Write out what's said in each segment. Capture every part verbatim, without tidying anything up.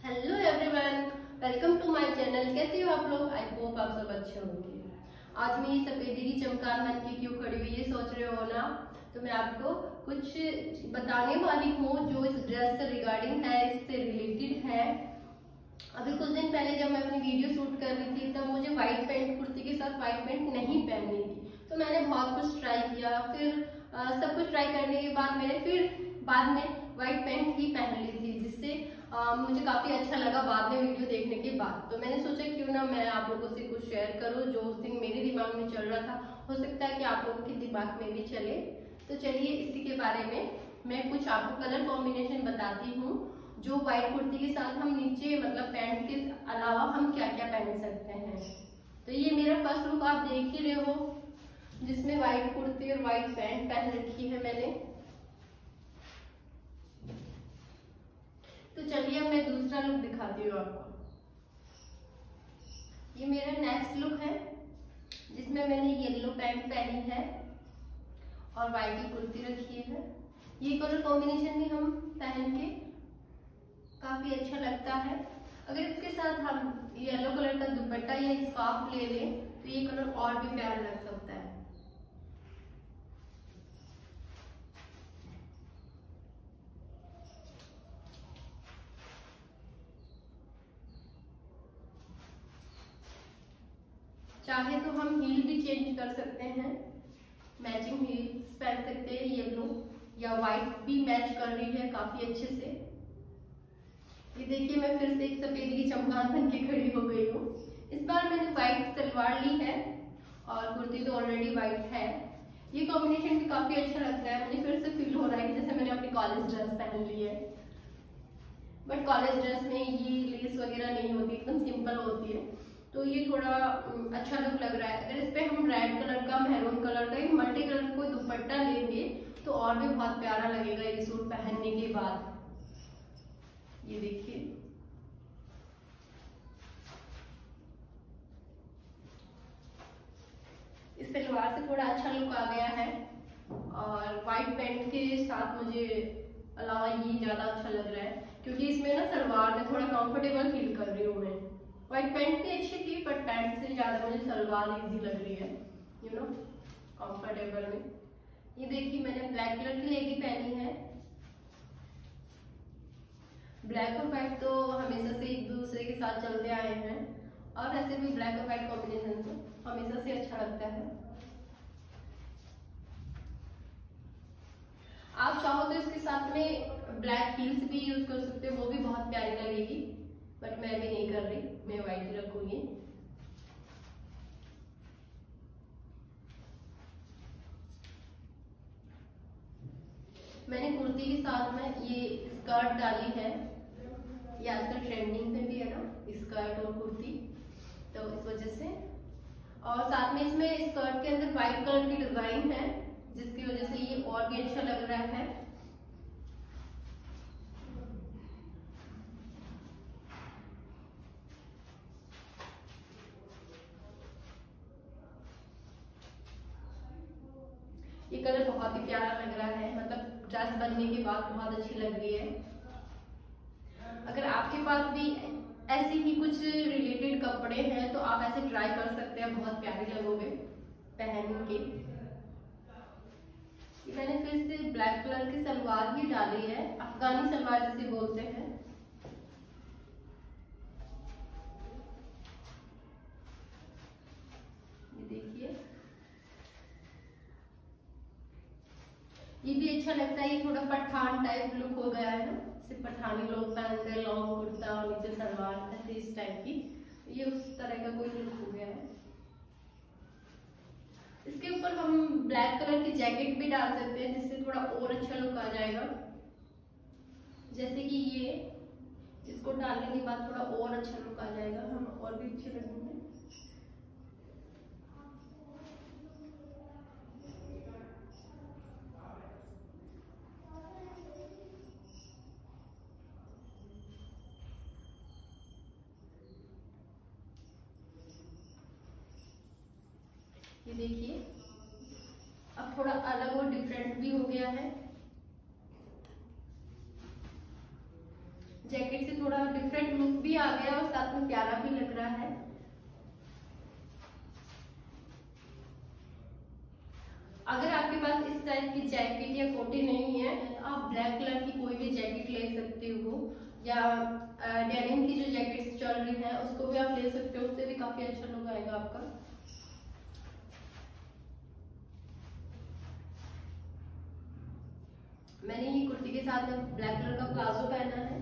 Hello everyone, welcome to my channel. कैसे हो आप लोग? आई होप आप सब अच्छे होंगे। आज मैं ये सफेदी की चमकार बन के क्यों खड़ी हुई ये सोच रहे हो ना, तो मैं आपको कुछ बताने वाली हूँ जो इस ड्रेस से रिगार्डिंग है, इससे रिलेटेड है। अभी कुछ दिन पहले जब मैं अपनी वीडियो शूट कर रही थी तब मुझे व्हाइट पैंट कुर्ती के साथ व्हाइट पैंट नहीं पहननी थी, तो मैंने बहुत कुछ ट्राई किया। फिर आ, सब कुछ ट्राई करने के बाद मैंने फिर बाद में व्हाइट पैंट ही पहन ली थी, जिससे आ, मुझे काफी अच्छा लगा बाद में वीडियो देखने के बाद। तो मैंने सोचा क्यों ना मैं आप लोगों से कुछ शेयर करूं जो उस दिन मेरे दिमाग में चल रहा था, हो सकता है कि आप लोगों के दिमाग में भी चले। तो चलिए इसी के बारे में मैं कुछ आपको कलर कॉम्बिनेशन बताती हूँ जो व्हाइट कुर्ती के साथ हम नीचे मतलब पैंट के अलावा हम क्या क्या पहन सकते हैं। तो ये मेरा फर्स्ट लुक आप देख ही रहे हो, जिसमें व्हाइट कुर्ती और व्हाइट पैंट पहन रखी है मैंने। तो चलिए अब मैं दूसरा लुक दिखाती हूँ आपको। ये मेरा नेक्स्ट लुक है, जिसमें मैंने येलो पैंट पहनी है और व्हाइट की कुर्ती रखी है। ये कलर कॉम्बिनेशन भी हम पहन के काफी अच्छा लगता है। अगर इसके साथ हम येलो कलर का दुपट्टा या स्कार्फ ले लें तो ये कलर और भी प्यारा लग सकता है। चाहे तो हम हील भी चेंज कर सकते हैं, मैचिंग हील्स पहन सकते हैं। येलो या व्हाइट भी मैच कर रही है काफी अच्छे से। ये देखिए मैं फिर से एक सफेदी की चमगादड़ बन के खड़ी हो गई हूँ। इस बार मैंने व्हाइट सलवार ली है और कुर्ती तो ऑलरेडी व्हाइट है। ये कॉम्बिनेशन भी काफी अच्छा लगता है। मुझे फिर से फील हो रहा है कि जैसे मैंने अपनी कॉलेज ड्रेस पहन ली है, बट कॉलेज ड्रेस में ये लेस वगैरह नहीं होती, एकदम सिंपल होती है, तो ये थोड़ा अच्छा लुक लग रहा है। अगर इस पे हम रेड कलर का, मैरून कलर का, मल्टी कलर कोई दुपट्टा लेंगे तो और भी बहुत प्यारा लगेगा ये सूट पहनने के बाद। ये देखिए इस सलवार से थोड़ा अच्छा लुक आ गया है और व्हाइट पैंट के साथ मुझे अलावा ये ज्यादा अच्छा लग रहा है, क्योंकि इसमें ना सलवार में थोड़ा कंफर्टेबल फील कर रही हूँ मैं। व्हाइट पैंट भी अच्छी थी बट पैंट से ज्यादा मुझे सलवार इजी लग रही है, यू नो, कंफर्टेबल में। ये देखिए मैंने ब्लैक कलर की लेगी पहनी है। ब्लैक और व्हाइट तो हमेशा से एक दूसरे के साथ चलते आए हैं और वैसे भी ब्लैक और व्हाइट कॉम्बिनेशन तो हमेशा से अच्छा लगता है। आप चाहो तो इसके साथ में ब्लैक हील्स भी यूज कर सकते हो, वो भी बहुत प्यारी लगेगी, बट मैं भी नहीं कर रही, मैं व्हाइट ही रखूंगी। मैंने कुर्ती के साथ में ये स्कर्ट डाली है, ये आजकल ट्रेंडिंग में भी है ना स्कर्ट और कुर्ती, तो इस वजह से। और साथ में इसमें स्कर्ट के अंदर व्हाइट कलर की डिजाइन है, जिसकी वजह से ये और भी अच्छा लग रहा है। ये कलर बहुत ही प्यारा लग रहा है, मतलब ड्रेस बनने के बाद बहुत अच्छी लग रही है। अगर आपके पास भी ऐसे ही कुछ रिलेटेड कपड़े हैं तो आप ऐसे ट्राई कर सकते हैं, बहुत प्यारे लगोगे पहन के। मैंने फिर से ब्लैक कलर की सलवार भी डाली है, अफगानी सलवार जिसे बोलते हैं। ये देखिए ये भी अच्छा लगता है, ये थोड़ा पठान टाइप लुक हो गया है ना, सिर्फ पठानी लोग पहनते हैं, लॉन्ग कुर्ता और नीचे सलवार ऐसे इस टाइप की, ये उस तरह का कोई लुक हो गया है। इसके ऊपर हम ब्लैक कलर की जैकेट भी डाल सकते हैं, जिससे थोड़ा और अच्छा लुक आ जाएगा। जैसे कि ये इसको डालने के बाद थोड़ा और अच्छा लुक आ जाएगा, हम और भी अच्छे लगेंगे। ये देखिए अब थोड़ा अलग और डिफरेंट भी हो गया है। जैकेट से थोड़ा डिफरेंट लुक भी आ गया और साथ में प्यारा भी लग रहा है। अगर आपके पास इस टाइप की जैकेट या कोटी नहीं है तो आप ब्लैक कलर की कोई भी जैकेट ले सकते हो, या डेनिम की जो जैकेट्स चल रही है उसको भी आप ले सकते हो, उससे भी काफी अच्छा लुक आएगा आपका। मैंने ये कुर्ती के साथ में ब्लैक कलर का प्लाजो पहना है।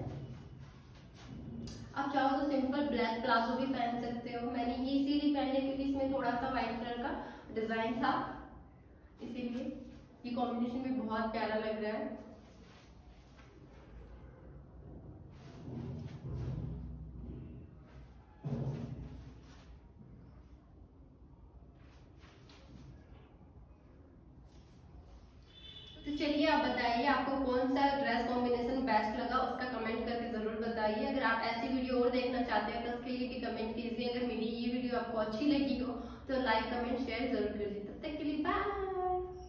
आप चाहो तो सिंपल ब्लैक प्लाजो भी पहन सकते हो। मैंने ये इसीलिए पहने क्योंकि इसमें थोड़ा सा व्हाइट कलर का डिजाइन था, इसीलिए ये कॉम्बिनेशन भी बहुत प्यारा लग रहा है। तो चलिए आप बताइए आपको कौन सा ड्रेस कॉम्बिनेशन बेस्ट लगा, उसका कमेंट करके जरूर बताइए। अगर आप ऐसी वीडियो और देखना चाहते हैं तो उसके लिए भी कमेंट कीजिए। अगर मेरी ये वीडियो आपको अच्छी लगी हो तो लाइक कमेंट शेयर जरूर कीजिए। तब तक के लिए बाय।